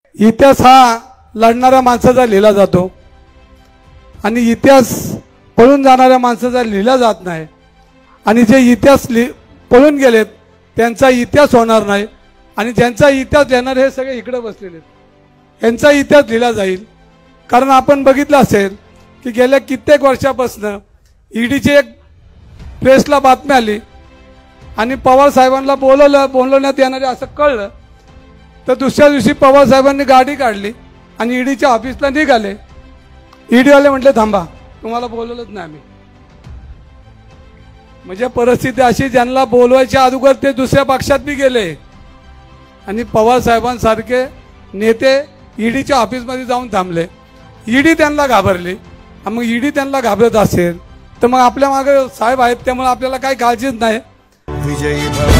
इतिहास हा लढणाऱ्या माणसाचा लिहिला जातो आणि इतिहास पळून जाणाऱ्या माणसाचा लिहिला जात नाही। आणि जे इतिहास पळून गेलेत त्यांचा इतिहास होणार नाही आणि ज्यांचा इतिहास लिहिणार हे सगळे इकडे बसलेले आहेत यांचा इतिहास लिहिला जाईल। कारण आपण बघितलं असेल की गेल्या कित्येक वर्षापासून ईडीची एक प्रेसला बातमी आली आणि पवार साहेबांना बोलवण्यात येणार आहे असं कळलं तर दुसऱ्या दिवशी पवार साहेबांनी गाडी काढली आणि ईडीच्या ऑफिसला निघाले। ईडीवाले म्हटले थांबा तुम्हाला बोलवलंच नाही आम्ही। म्हणजे परिस्थिती अशी ज्यांना बोलवायच्या अगोदर ते दुसऱ्या पक्षात बी गेले आणि पवार साहेबांसारखे नेते ईडीच्या ऑफिसमध्ये जाऊन थांबले। ईडी त्यांना घाबरली। मग ईडी त्यांना घाबरत असेल तर मग आपल्या मागे साहेब आहेत त्यामुळे आपल्याला काही काळजीच नाही। विजयी